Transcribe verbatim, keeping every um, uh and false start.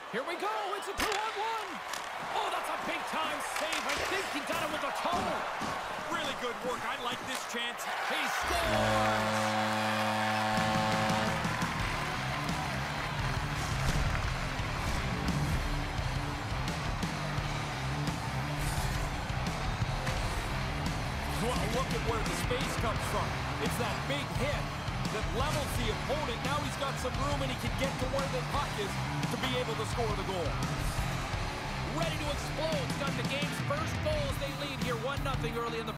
Here we go. It's a two-on-one. Oh, that's a big-time save. I think he got it with a toe. Really good work. I like this chance. He scores. Well, look at where the space comes from. It's that big hit that levels the opponent. Now he's got some room and he can get to where the puck is to be able to score the goal. Ready to explode. Got the game's first goal as they lead here one nothing early in the